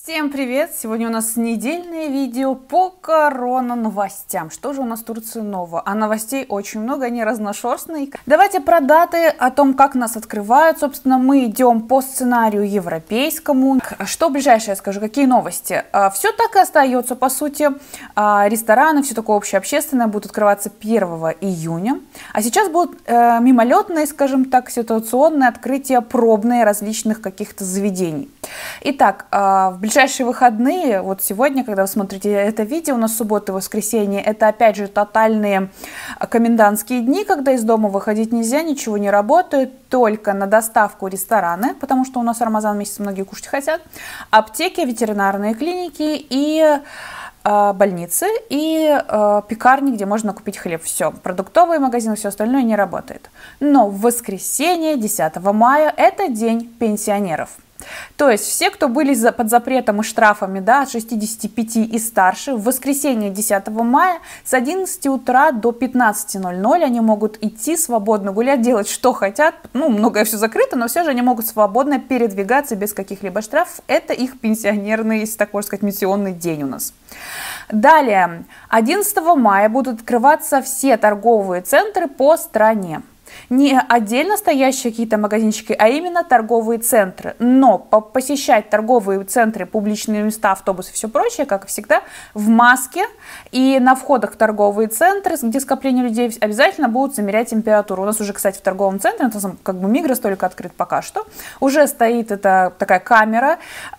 Всем привет! Сегодня у нас недельное видео по корона-новостям. Что же у нас в Турции нового? А новостей очень много, они разношерстные. Давайте про даты, о том, как нас открывают. Собственно, мы идем по сценарию европейскому. Что ближайшее я скажу? Какие новости? Все так и остается, по сути. Рестораны, все такое общеобщественное будут открываться 1 июня. А сейчас будут мимолетные, скажем так, ситуационные открытия пробные различных каких-то заведений. Итак, в ближайшие выходные, вот сегодня, когда вы смотрите это видео, у нас суббота и воскресенье, это опять же тотальные комендантские дни, когда из дома выходить нельзя, ничего не работает, только на доставку рестораны, потому что у нас Рамазан месяц, многие кушать хотят, аптеки, ветеринарные клиники и больницы и пекарни, где можно купить хлеб. Все, продуктовые магазины, все остальное не работает. Но в воскресенье, 10 мая, это день пенсионеров. То есть все, кто были под запретом и штрафами, да, от 65 и старше, в воскресенье 10 мая с 11 утра до 15:00 они могут идти свободно гулять, делать что хотят. Ну, многое все закрыто, но все же они могут свободно передвигаться без каких-либо штрафов. Это их пенсионерный, если так можно сказать, пенсионный день у нас. Далее, 11 мая будут открываться все торговые центры по стране. Не отдельно стоящие какие-то магазинчики, а именно торговые центры. Но посещать торговые центры, публичные места, автобусы и все прочее, как и всегда, в маске. И на входах в торговые центры, где скопление людей, обязательно будут замерять температуру. У нас уже, кстати, в торговом центре, это как бы Мигрос только открыт пока что, уже стоит такая камера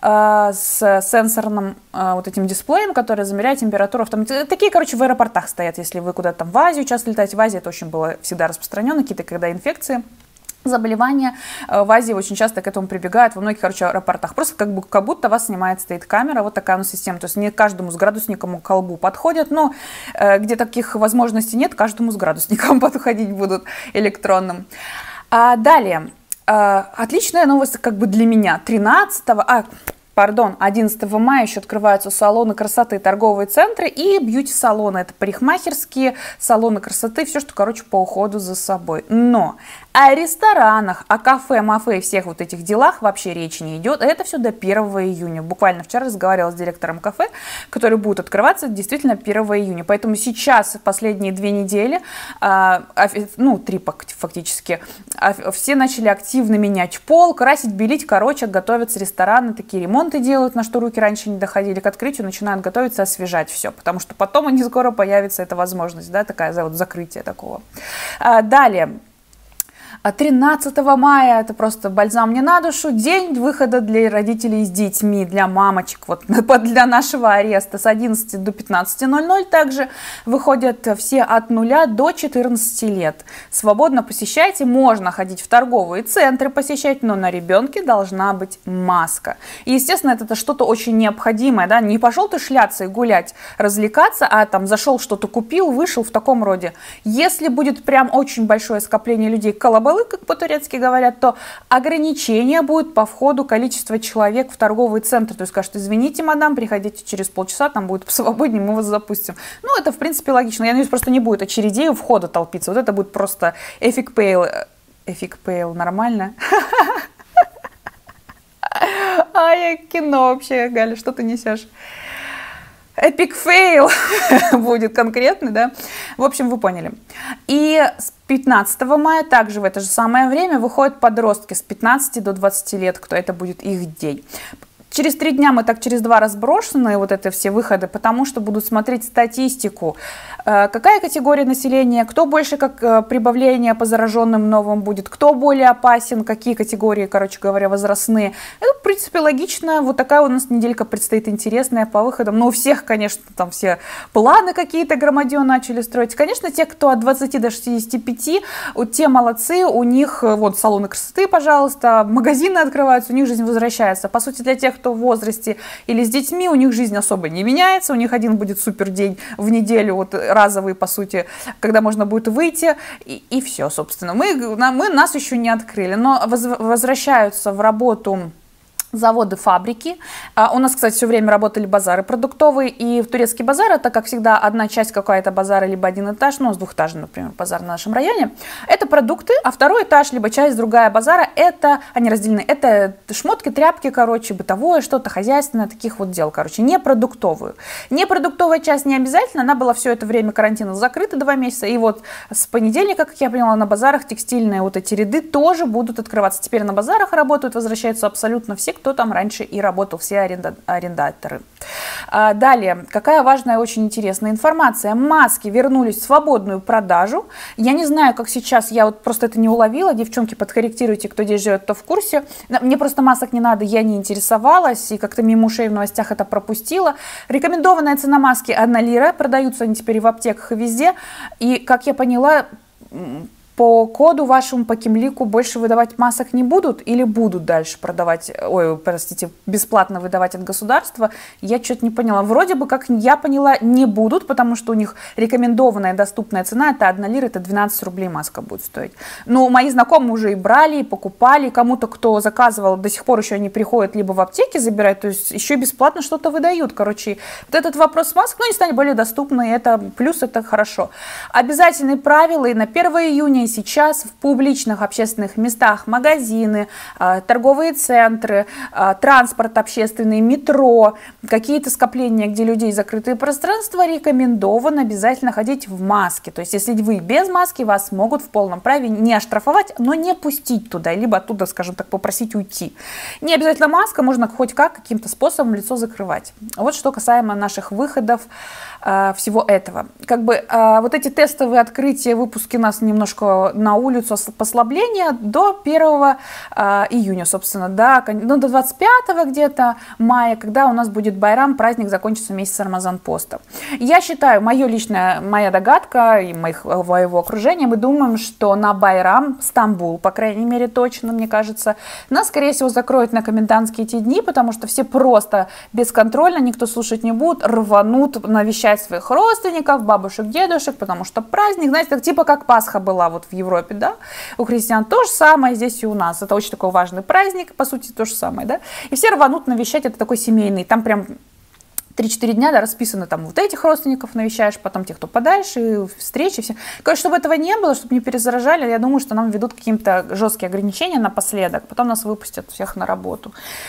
с сенсорным вот этим дисплеем, который замеряет температуру. Такие, короче, в аэропортах стоят, если вы куда-то там в Азию часто летаете. В Азии это очень было всегда распространено, какие-то когда инфекции, заболевания, в Азии очень часто к этому прибегают, во многих, короче, аэропортах. Просто как будто вас снимает, стоит камера, вот такая у нас система. То есть не каждому с градусником к колбу подходят, но где таких возможностей нет, каждому с градусником подходить будут электронным. Далее, отличная новость как бы для меня. 11 мая еще открываются салоны красоты, торговые центры и бьюти-салоны. Это парикмахерские, салоны красоты, все, что, короче, по уходу за собой. Но о ресторанах, о кафе, мафе и всех вот этих делах вообще речи не идет. Это все до 1 июня. Буквально вчера разговаривала с директором кафе, которые будут открываться действительно 1 июня. Поэтому сейчас, последние 2 недели, 3 фактически, все начали активно менять пол, красить, белить, короче, готовятся рестораны, такие ремонты делают, на что руки раньше не доходили, к открытию начинают готовиться, освежать все, потому что потом не скоро появится эта возможность, да, такая вот закрытие такого. Далее. 13 мая, это просто бальзам мне на душу, день выхода для родителей с детьми, для мамочек, вот для нашего ареста с 11 до 15:00 также выходят все от 0 до 14 лет. Свободно посещайте, можно ходить в торговые центры посещать, но на ребенке должна быть маска. И, естественно, это что-то очень необходимое, да, не пошел ты шляться и гулять, развлекаться, а там зашел, что-то купил, вышел в таком роде. Если будет прям очень большое скопление людей, колобалы, как по-турецки говорят, то ограничение будет по входу количества человек в торговый центр. То есть скажут: извините, мадам, приходите через полчаса, там будет посвободнее, мы вас запустим. Ну, это, в принципе, логично. Я надеюсь, просто не будет очередей у входа толпиться. Вот это будет просто эфик пейл. Эфик пейл, нормально? Я кино вообще, Галя, что ты несешь? Эпик фейл будет конкретный, да? В общем, вы поняли. И с 15 мая также в это же самое время выходят подростки с 15 до 20 лет, кто это будет их день. Через 3 дня мы так через 2 разброшены, вот это все выходы, потому что будут смотреть статистику. Какая категория населения, кто больше как прибавление по зараженным новым будет, кто более опасен, какие категории, короче говоря, возрастные. Это, в принципе, логично. Вот такая у нас неделька предстоит интересная по выходам. Но у всех, конечно, там все планы какие-то громадье начали строить. Конечно, те, кто от 20 до 65, вот те молодцы, у них вот салоны красоты, пожалуйста, магазины открываются, у них жизнь возвращается. По сути, для тех, кто в возрасте или с детьми, у них жизнь особо не меняется, у них один будет супер день в неделю, вот разовый, по сути, когда можно будет выйти, и все, собственно. Нас еще не открыли, но возвращаются в работу заводы, фабрики. У нас, кстати, все время работали базары продуктовые, и в турецкий базар, это, как всегда, одна часть какая-то базара, либо один этаж, ну, с двухэтажным, например, базар в нашем районе, это продукты, а второй этаж, либо часть другая базара, это, они разделены, это шмотки, тряпки, короче, бытовое, что-то хозяйственное, таких вот дел, короче, не продуктовую. Не продуктовая часть не обязательно, она была все это время карантина закрыта 2 месяца, и вот с понедельника, как я поняла, на базарах текстильные вот эти ряды тоже будут открываться. Теперь на базарах работают, возвращаются абсолютно все, кто там раньше и работал, все арендаторы. Далее, какая важная, очень интересная информация. Маски вернулись в свободную продажу. Я не знаю, как сейчас, я вот просто это не уловила. Девчонки, подкорректируйте, кто здесь живет, кто в курсе. Мне просто масок не надо, я не интересовалась и как-то мимо ушей в новостях это пропустила. Рекомендованная цена маски 1 лира. Продаются они теперь и в аптеках, и везде. И, как я поняла, по коду вашему, по Кимлику больше выдавать масок не будут или будут дальше продавать, ой, простите, бесплатно выдавать от государства? Я что-то не поняла. Вроде бы, как я поняла, не будут, потому что у них рекомендованная доступная цена, это 1 лира, это 12 рублей маска будет стоить. Но мои знакомые уже и брали, и покупали, и кому-то, кто заказывал, до сих пор еще они приходят либо в аптеке забирать, то есть еще бесплатно что-то выдают. Короче, вот этот вопрос масок, ну, не станет более доступной, это плюс, это хорошо. Обязательные правила и на 1 июня, и сейчас в публичных общественных местах, магазины, торговые центры, транспорт общественный, метро, какие-то скопления, где людей закрытые пространства, рекомендовано обязательно ходить в маске. То есть, если вы без маски, вас могут в полном праве не оштрафовать, но не пустить туда, либо оттуда, скажем так, попросить уйти. Не обязательно маска, можно хоть каким-то способом лицо закрывать. Вот что касаемо наших выходов, всего этого. Как бы вот эти тестовые открытия, выпуски нас немножко на улицу, послабления до 1 июня, собственно, да, ну, до 25 где-то мая, когда у нас будет Байрам, праздник, закончится месяц Рамазан-поста. Я считаю, моя догадка и моего окружения, мы думаем, что на Байрам, Стамбул, по крайней мере, точно, мне кажется, нас, скорее всего, закроют на комендантские эти дни, потому что все просто бесконтрольно, никто слушать не будет, рванут навещать своих родственников, бабушек, дедушек, потому что праздник, знаете, типа как Пасха была вот в Европе, да, у христиан то же самое здесь и у нас, это очень такой важный праздник, по сути, то же самое, да, и все рванут навещать, это такой семейный, там прям 3-4 дня, да, расписано, там вот этих родственников навещаешь, потом тех, кто подальше, и встречи, все. Короче, чтобы этого не было, чтобы не перезаражали, я думаю, что нам ведут какие-то жесткие ограничения напоследок, потом нас выпустят всех на работу.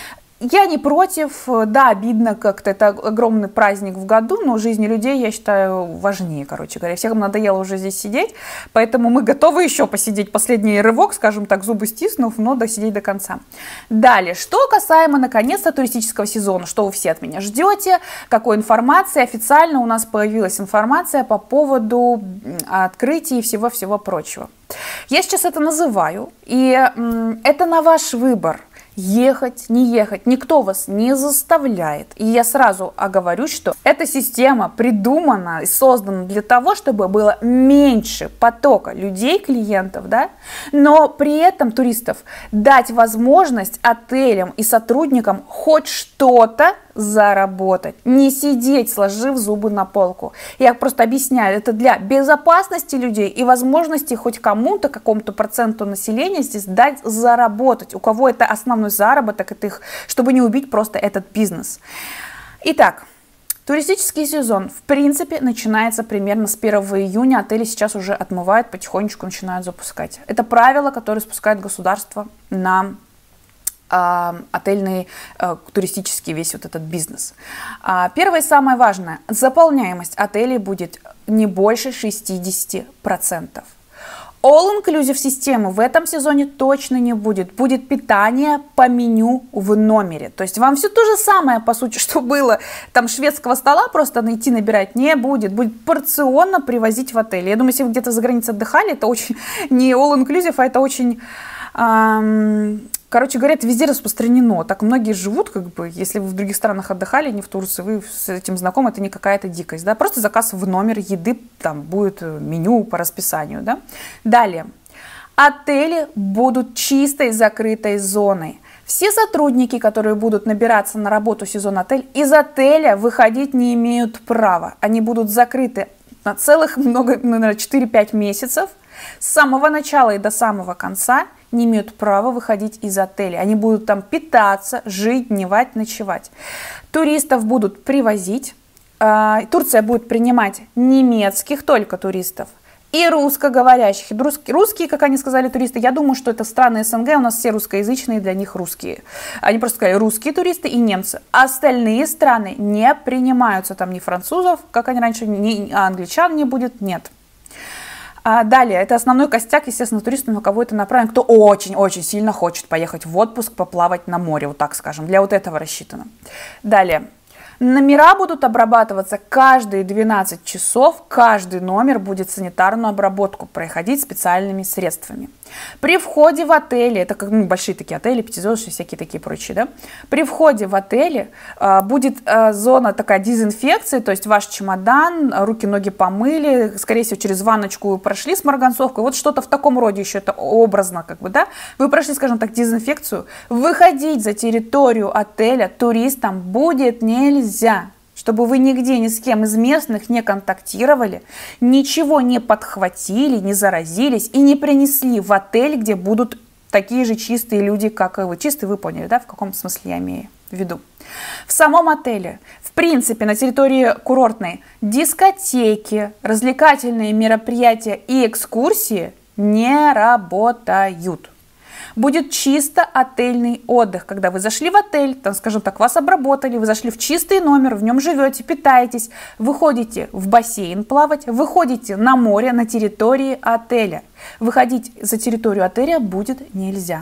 Я не против, да, обидно как-то, это огромный праздник в году, но жизни людей, я считаю, важнее, короче говоря. Всем надоело уже здесь сидеть, поэтому мы готовы еще посидеть последний рывок, скажем так, зубы стиснув, но досидеть до конца. Далее, что касаемо, наконец-то, туристического сезона, что вы все от меня ждете, какой информации, официально у нас появилась информация по поводу открытий и всего-всего прочего. Я сейчас это называю, и это на ваш выбор. Ехать, не ехать, никто вас не заставляет. И я сразу оговорюсь, что эта система придумана и создана для того, чтобы было меньше потока людей, клиентов, да, но при этом туристов дать возможность отелям и сотрудникам хоть что-то заработать, не сидеть, сложив зубы на полку. Я просто объясняю, это для безопасности людей и возможности хоть кому-то, какому-то проценту населения здесь дать заработать. У кого это основной заработок, это их, чтобы не убить просто этот бизнес. Итак, туристический сезон, в принципе, начинается примерно с 1 июня. Отели сейчас уже отмывают, потихонечку начинают запускать. Это правило, которое спускает государство на отельный, туристический весь вот этот бизнес. Первое и самое важное, заполняемость отелей будет не больше 60%. All-inclusive системы в этом сезоне точно не будет. Будет питание по меню в номере. То есть вам все то же самое, по сути, что было. Там шведского стола просто найти, набирать не будет. Будет порционно привозить в отель. Я думаю, если вы где-то за границей отдыхали, это очень не all-inclusive, а это очень... Короче говоря, это везде распространено. Так многие живут, как бы, если вы в других странах отдыхали, не в Турции, вы с этим знакомы, это не какая-то дикость, да, просто заказ в номер еды, там будет меню по расписанию, да. Далее, отели будут чистой закрытой зоной. Все сотрудники, которые будут набираться на работу сезон отель, из отеля выходить не имеют права. Они будут закрыты на целых 4-5 месяцев, с самого начала и до самого конца. не имеют права выходить из отеля. Они будут там питаться, жить, дневать, ночевать. Туристов будут привозить. Турция будет принимать немецких только туристов и русскоговорящих. Русские, как они сказали, туристы, я думаю, что это страны СНГ, у нас все русскоязычные, для них русские. Они просто сказали русские туристы и немцы. Остальные страны не принимаются, там ни французов, как они раньше, ни англичан не будет, нет. Далее, это основной костяк, естественно, туристов, на кого это направлено, кто очень-очень сильно хочет поехать в отпуск, поплавать на море, вот так скажем, для вот этого рассчитано. Далее. Номера будут обрабатываться каждые 12 часов, каждый номер будет санитарную обработку проходить специальными средствами. При входе в отеле, это как большие такие отели, пятизвездочные, всякие такие прочие, да? При входе в отеле будет зона такая дезинфекции, то есть ваш чемодан, руки-ноги помыли, скорее всего, через ванночку вы прошли с марганцовкой, вот что-то в таком роде еще, это образно, как бы, да? Вы прошли, скажем так, дезинфекцию, выходить за территорию отеля туристам будет нельзя. Чтобы вы нигде ни с кем из местных не контактировали, ничего не подхватили, не заразились и не принесли в отель, где будут такие же чистые люди, как и вы. Чистые, вы поняли, да, в каком смысле я имею в виду. В самом отеле, в принципе, на территории курортной дискотеки, развлекательные мероприятия и экскурсии не работают. Будет чисто отельный отдых, когда вы зашли в отель, там, скажем так, вас обработали, вы зашли в чистый номер, в нем живете, питаетесь, выходите в бассейн плавать, выходите на море на территории отеля. Выходить за территорию отеля будет нельзя.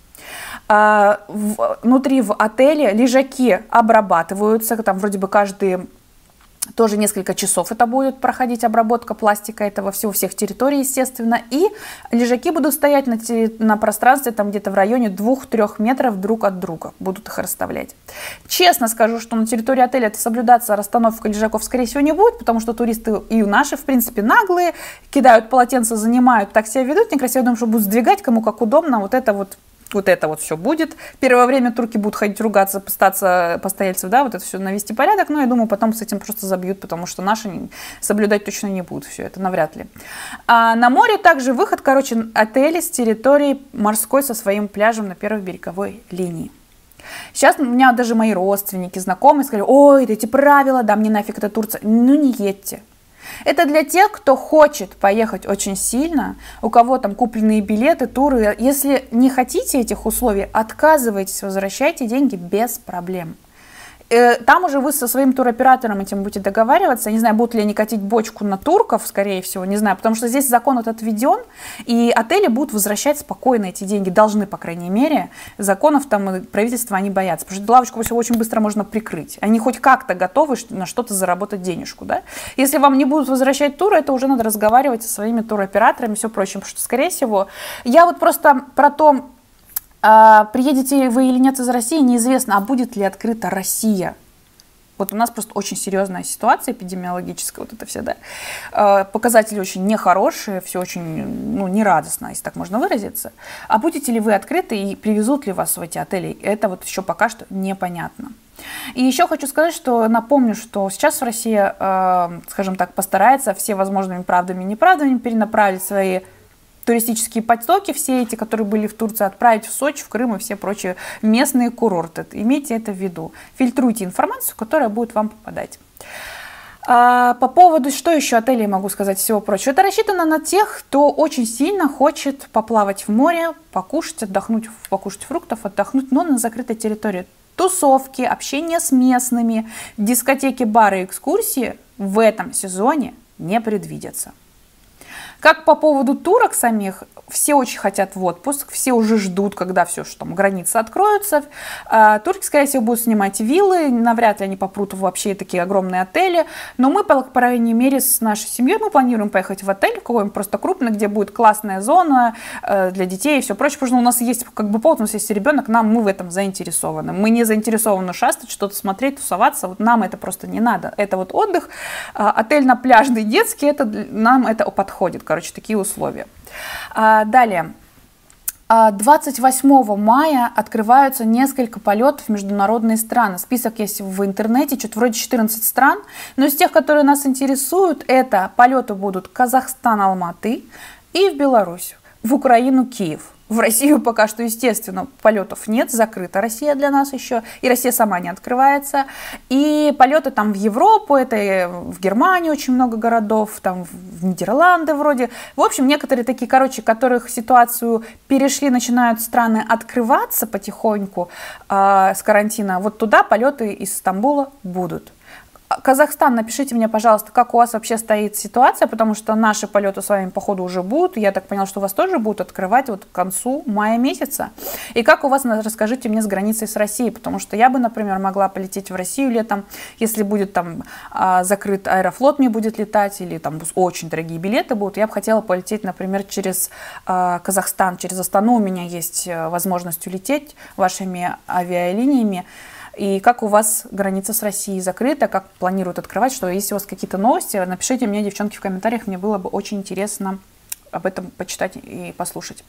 Внутри в отеле лежаки обрабатываются, там вроде бы каждые... Тоже несколько часов это будет проходить обработка пластика этого всего, всех территорий, естественно. И лежаки будут стоять на пространстве там где-то в районе 2-3 метров друг от друга. Будут их расставлять. Честно скажу, что на территории отеля это соблюдаться, расстановка лежаков, скорее всего, не будет, потому что туристы и наши, в принципе, наглые, кидают полотенца, занимают, так себя ведут некрасиво. Я думаю, что будут сдвигать, кому как удобно, вот это вот все будет. Первое время турки будут ходить ругаться, пытаться постояльцев, да, вот это все навести порядок, но я думаю, потом с этим просто забьют, потому что наши соблюдать точно не будут все это, навряд ли. А на море также выход, короче, отели с территории морской со своим пляжем на первой береговой линии. Сейчас у меня даже мои родственники, знакомые сказали: ой, эти правила, да мне нафиг это Турция. Ну не едьте. Это для тех, кто хочет поехать очень сильно, у кого там купленные билеты, туры. Если не хотите этих условий, отказывайтесь, возвращайте деньги без проблем. Там уже вы со своим туроператором этим будете договариваться. Не знаю, будут ли они катить бочку на турков, скорее всего, не знаю. Потому что здесь закон этот введен, и отели будут возвращать спокойно эти деньги. Должны, по крайней мере. Законов там и правительства они боятся. Потому что лавочку очень быстро можно прикрыть. Они хоть как-то готовы на что-то заработать денежку. Да? Если вам не будут возвращать туры, это уже надо разговаривать со своими туроператорами и все прочее. Потому что, скорее всего, я вот просто про то... приедете вы или нет из России, неизвестно, а будет ли открыта Россия. Вот у нас просто очень серьезная ситуация эпидемиологическая, вот это все, да. Показатели очень нехорошие, все очень, нерадостно, если так можно выразиться. А будете ли вы открыты и привезут ли вас в эти отели, это вот еще пока что непонятно. И еще хочу сказать, что напомню, что сейчас в России, скажем так, постарается все возможными правдами и неправдами перенаправить свои туристические потоки, все эти, которые были в Турции, отправить в Сочи, в Крым и все прочие местные курорты. Имейте это в виду. Фильтруйте информацию, которая будет вам попадать. По поводу, что еще отелей могу сказать, всего прочего. Это рассчитано на тех, кто очень сильно хочет поплавать в море, покушать, отдохнуть, покушать фруктов, отдохнуть, но на закрытой территории. Тусовки, общение с местными, дискотеки, бары, экскурсии в этом сезоне не предвидятся. Как по поводу турок самих, все очень хотят в отпуск, все уже ждут, когда все, что там, границы откроются. Турки, скорее всего, будут снимать виллы, навряд ли они попрут в вообще такие огромные отели. Но мы, по крайней мере, с нашей семьей, мы планируем поехать в отель, в какой-нибудь просто крупный, где будет классная зона для детей и все прочее. Потому что у нас есть как бы повод, у нас есть ребенок, мы в этом заинтересованы. Мы не заинтересованы шастать, что-то смотреть, тусоваться. Вот нам это просто не надо. Это вот отдых, отельно-пляжный, детский, нам это подходит. Короче, такие условия. Далее. 28 мая открываются несколько полетов в международные страны. Список есть в интернете, что-то вроде 14 стран. Но из тех, которые нас интересуют, это полеты будут Казахстан, Алматы и в Беларусь. в Украину Киев. В Россию пока что, естественно, полетов нет, закрыта Россия для нас еще, и Россия сама не открывается. И полеты там в Европу, это и в Германии очень много городов, там в Нидерланды вроде. В общем, некоторые такие, которых ситуацию перешли, начинают страны открываться потихоньку с карантина. Вот туда полеты из Стамбула будут. Казахстан, напишите мне, пожалуйста, как у вас вообще стоит ситуация, потому что наши полеты с вами, походу, уже будут. Я так поняла, что у вас тоже будут открывать вот к концу мая месяца. И как у вас, расскажите мне, с границей с Россией, потому что я бы, например, могла полететь в Россию летом, если будет там закрыт Аэрофлот, мне будет летать, или там очень дорогие билеты будут. Я бы хотела полететь, например, через Казахстан, через Астану у меня есть возможность улететь вашими авиалиниями. И как у вас граница с Россией закрыта, как планируют открывать, что если у вас какие-то новости, напишите мне, девчонки, в комментариях, мне было бы очень интересно об этом почитать и послушать.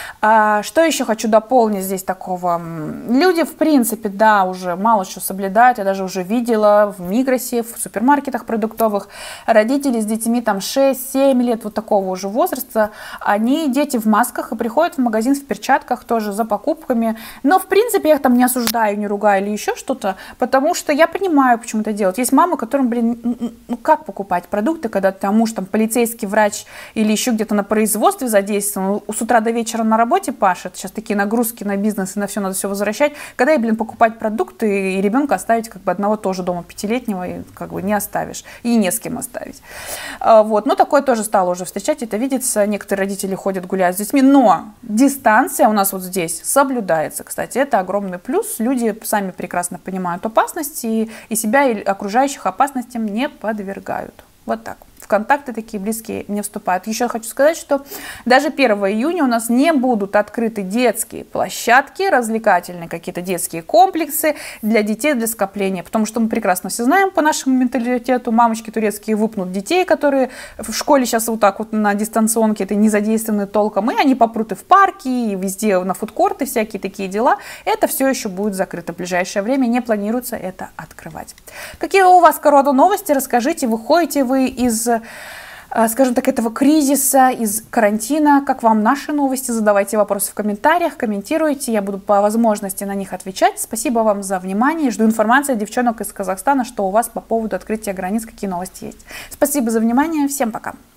Что еще хочу дополнить здесь такого? Люди, в принципе, да, уже мало что соблюдают. Я даже уже видела в Мигросе, в супермаркетах продуктовых, родители с детьми там 6-7 лет, вот такого уже возраста, дети в масках и приходят в магазин в перчатках тоже за покупками. Но, в принципе, я их там не осуждаю, не ругаю или еще что-то, потому что я понимаю, почему это делать. Есть мамы, которым, ну как покупать продукты, когда там муж, там, полицейский, врач или еще где-то на производстве задействован, с утра до вечера на работе пашет, сейчас такие нагрузки на бизнес и на все надо все возвращать, когда и, покупать продукты и ребенка оставить одного тоже дома, 5-летнего, и не оставишь, и не с кем оставить. Вот, но такое тоже стало уже встречать, это видится, некоторые родители ходят гулять с детьми, но дистанция у нас вот здесь соблюдается, кстати, это огромный плюс, люди сами прекрасно понимают опасности и себя и окружающих опасностям не подвергают. Вот так. В контакты такие близкие не вступают. Еще хочу сказать, что даже 1 июня у нас не будут открыты детские площадки, развлекательные какие-то детские комплексы для детей, для скопления. Потому что мы прекрасно все знаем по нашему менталитету, мамочки турецкие выпнут детей, которые в школе сейчас вот так вот на дистанционке, это не задействованы толком, и они попрут и в парки, и везде на фудкорты, всякие такие дела. Это все еще будет закрыто в ближайшее время, не планируется это открывать. Какие у вас новости? Расскажите, выходите вы из, скажем так, этого кризиса, из карантина, как вам наши новости, задавайте вопросы в комментариях, комментируйте, я буду по возможности на них отвечать. Спасибо вам за внимание, жду информации от девчонок из Казахстана, что у вас по поводу открытия границ, какие новости есть. Спасибо за внимание, всем пока!